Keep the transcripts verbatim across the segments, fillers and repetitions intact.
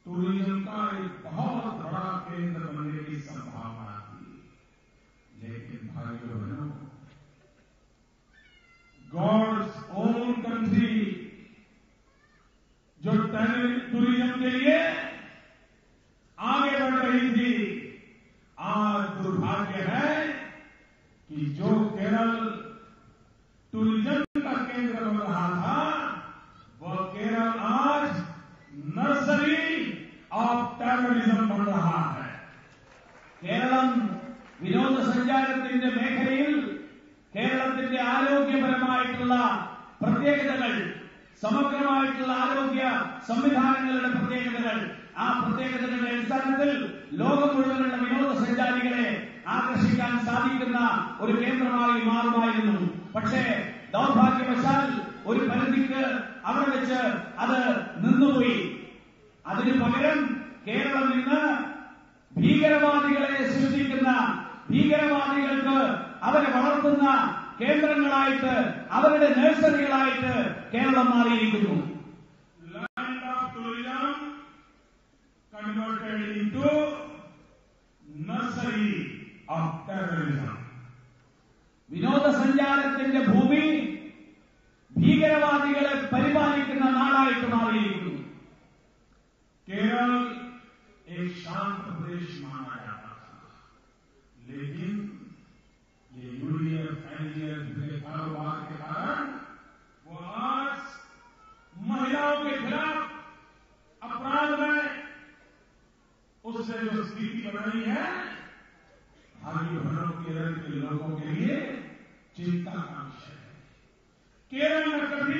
Tourism का एक बहुत बड़ा केंद्र बनने की संभावना थी, लेकिन भाइयों बहनों, गॉड्स ओन कंट्री जो टूरिज्म के लिए आगे बढ़ रही थी, आज दुर्भाग्य है कि जो केरल टूरिज्म का केंद्र बन रहा था, वह केरल आज नर्सरी ऑफ टेररिज्म बन रहा है. കേരളം വിനോദസഞ്ചാരത്തിന്റെ മേഖലയിൽ കേരളത്തിന്റെ ആരോഗ്യപരമായിട്ടുള്ള പ്രത്യേകതകൾ, സമഗ്രമായിട്ടുള്ള ആരോഗ്യ സംവിധാനങ്ങളുടെ പ്രത്യേകതകൾ, ആ പ്രത്യേകതകളുടെ അടിസ്ഥാനത്തിൽ ലോകം മുഴുവനുള്ള വിനോദസഞ്ചാരികളെ ആകർഷിക്കാൻ സാധിക്കുന്ന ഒരു കേന്ദ്രമായി മാറുമായിരുന്നു. പക്ഷേ ദൗർഭാഗ്യവശാൽ ഒരു പരിധിക്ക് അവിടെ വെച്ച് അത് നിന്നുപോയി. അതിനു പകരം കേരളം ഇന്ന് ഭീകരവാദികളെ സൃഷ്ടിക്കുന്ന, ഭീകരവാദികൾക്ക് അവരെ വളർത്തുന്ന കേന്ദ്രങ്ങളായിട്ട്, അവരുടെ നഴ്സറികളായിട്ട് കേരളം മാറിയിരിക്കുന്നു. Land of tourism converted into nursery of terrorism. വിനോദസഞ്ചാരത്തിന്റെ ഭൂമി ഭീകരവാദികളെ പരിപാലിക്കുന്ന നാടായിട്ട് മാറിയിരിക്കുന്നു. केरल एक शांत प्रदेश माना जाता था, लेकिन ये यूडीएफ एनडीएफ के कारोबार के कारण वो आज महिलाओं के खिलाफ अपराध में उससे जो स्थिति बनाई है, भाई बहनों, केरल के लोगों के लिए चिंता का विषय है. केरल में कभी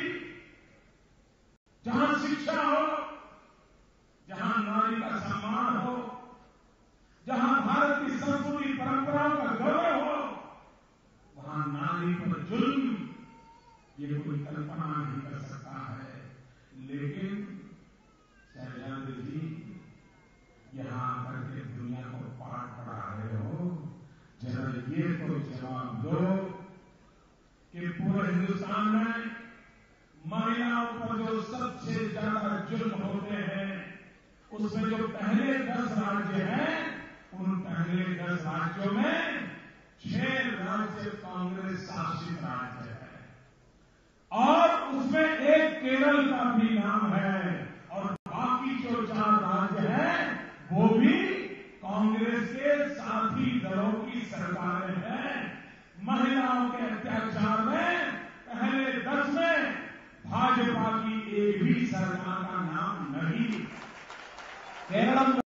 जहां शिक्षा हो, जहां नारी का सम्मान हो, जहां भारत की संस्कृति परंपराओं का गौरव हो, वहां नारी पर जुल्म ये कोई कल्पना नहीं कर सकता है. लेकिन शैलेंद्र जी, यहां आकर के दुनिया को पाठ पढ़ा रहे हो, जरा ये तो जवाब दो कि पूरे हिंदुस्तान में महिलाओं पर जो सबसे ज्यादा जुल्म होते हैं, उसमें जो पहले दस राज्य हैं, उन पहले दस राज्यों में छह राज्य कांग्रेस शासित राज्य है और उसमें एक केरल का भी नाम है, और बाकी जो चार राज्य हैं वो भी कांग्रेस के साथी दलों की सरकारें हैं. महिलाओं के अत्याचार में पहले दस में भाजपा की एक भी सरकार का नाम नहीं. കേരളം